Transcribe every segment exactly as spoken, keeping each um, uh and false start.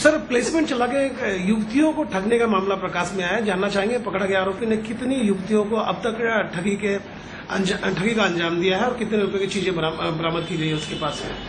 Sir, placement चला के युवतियों को ठगने का मामला प्रकाश में आया। जानना चाहेंगे पकड़ा गया आरोपी ने कितनी युवतियों को अब तक ठगी के ठगी का अंजाम दिया है और कितने रुपए की चीजें बरामद की गई है उसके पास से।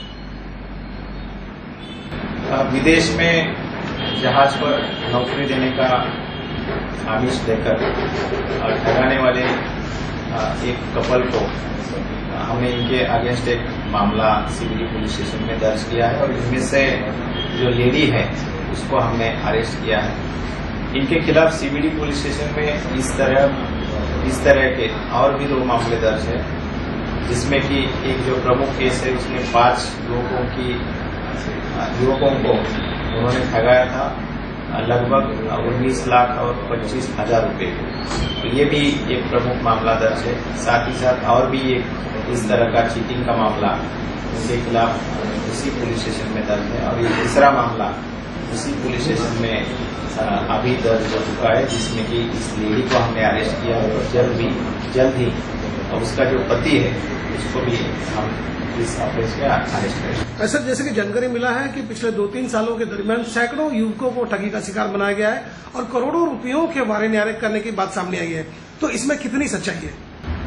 विदेश में जहाज पर नौकरी देने का आमिष देकर और ठगाने वाले एक कपल को हमने इनके अगेंस्ट एक मामला सीबीडी पुलिस स्टेशन में दर्ज किया है और इनमें से जो लेडी है उसको हमने अरेस्ट किया है। इनके खिलाफ सीबीडी पुलिस स्टेशन में इस तरह इस तरह के और भी दो मामले दर्ज है, जिसमें कि एक जो प्रमुख केस है उसमें पांच युवकों की युवकों को उन्होंने ठगाया था लगभग उन्नीस लाख और पच्चीस हजार रुपये। तो ये भी एक प्रमुख मामला दर्ज है। साथ ही साथ और भी एक इस तरह का चीटिंग का मामला उनके खिलाफ उसी पुलिस स्टेशन में दर्ज है और ये तीसरा मामला उसी पुलिस स्टेशन में अभी दर्ज हो चुका है, जिसमें कि इस लेडी को हमने अरेस्ट किया है और जल्द भी जल्द ही और उसका जो पति है उसको भी हम इस ऑफिस में अरेस्ट करेंगे। सर, जैसे कि जानकारी मिला है कि पिछले दो तीन सालों के दरमियान सैकड़ों युवकों को ठगी का शिकार बनाया गया है और करोड़ों रुपयों के वारे न्यारे करने की बात सामने आई है, तो इसमें कितनी सच्चाई है?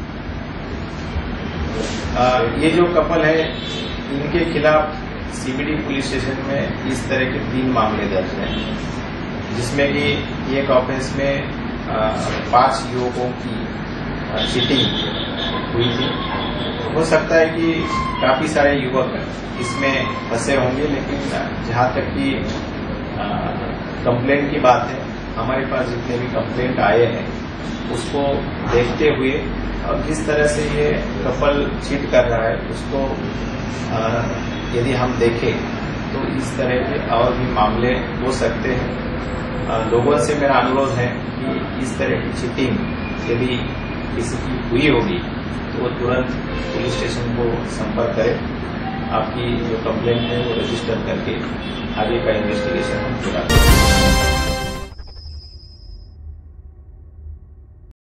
आ, ये जो कपल है इनके खिलाफ सीबीडी पुलिस स्टेशन में इस तरह के तीन मामले दर्ज हैं, जिसमें कि एक ऑफेंस में आ, पांच युवकों की चीटिंग हुई थी। हो सकता है कि काफी सारे युवक इसमें फंसे होंगे, लेकिन जहां तक कि कंप्लेंट की बात है, हमारे पास जितने भी कंप्लेंट आए हैं उसको देखते हुए और जिस तरह से ये कपल चीट कर रहा है उसको आ, यदि हम देखें तो इस तरह के और भी मामले हो सकते हैं। आ, लोगों से मेरा अनुरोध है कि इस तरह की चीटिंग यदि किसी की हुई होगी तो वो तुरंत पुलिस स्टेशन को संपर्क करें। आपकी जो कंप्लेंट है वो रजिस्टर करके आगे का इन्वेस्टिगेशन हम पूरा करें।